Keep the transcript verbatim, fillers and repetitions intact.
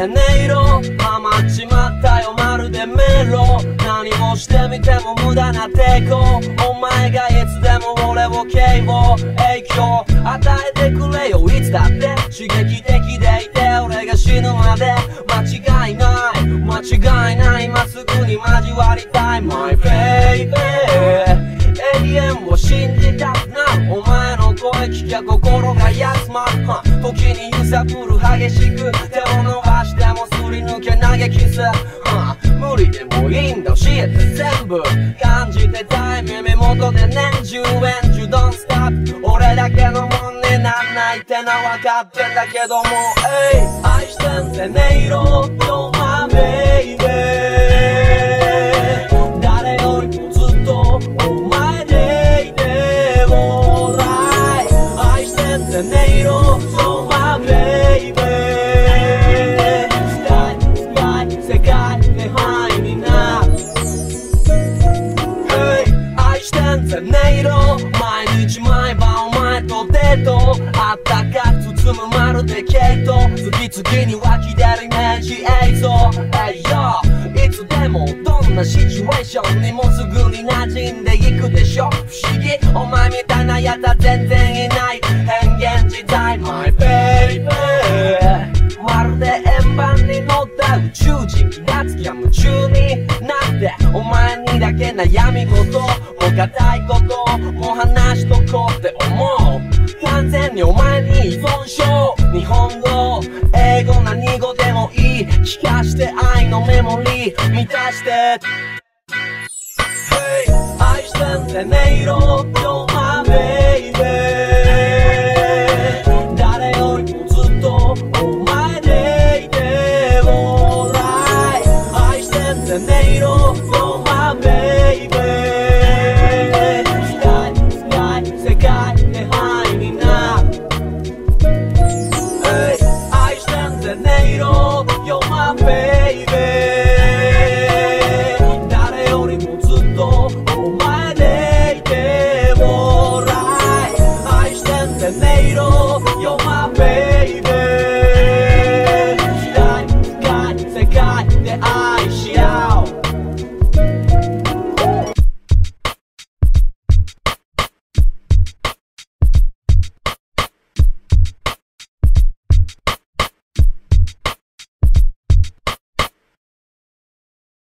ぜ音色ハマっちまったよまるで迷路何もしてみても無駄な抵抗お前がいつでも俺を警護影響与えてくれよいつだって刺激的でいて俺が死ぬまで間違いない間違いない今すぐに交わりたい My baby 永遠を信じたくなるお前の声聞きゃ心が休まる時に揺さぶる激しく手を伸ばしてもすり抜け投げキス無理でもいいんだ教えて全部感じてたい耳元で年中円中 Don't stop 俺だけのもんになんないってのは分かってんだけども愛してんぜ音色 You're my baby 誰よりもずっとお前でいてもらい愛してんぜ音色 You're my baby したいしたい世界手配になる Hey 愛してんぜ音色毎日毎晩お前とデートあったかく包むまるでケイト次々に湧き出るイメージ映像 Hey yo いつでもどんなシチュエーションにもすぐに馴染んでいくでしょ不思議お前みたいなやつは全然いない変幻自在 My baby まるで円盤に乗った宇宙人気がつきゃ夢中になってお前にだけ悩み事もう固いこともう話しとこうって思う完全にお前に依存症日本語英語何語でもいい聞かして愛のメモリー満たして、hey、愛してんぜ音色 You're my baby 誰よりもずっとお前でいてもらい愛してんぜ音色 You're my baby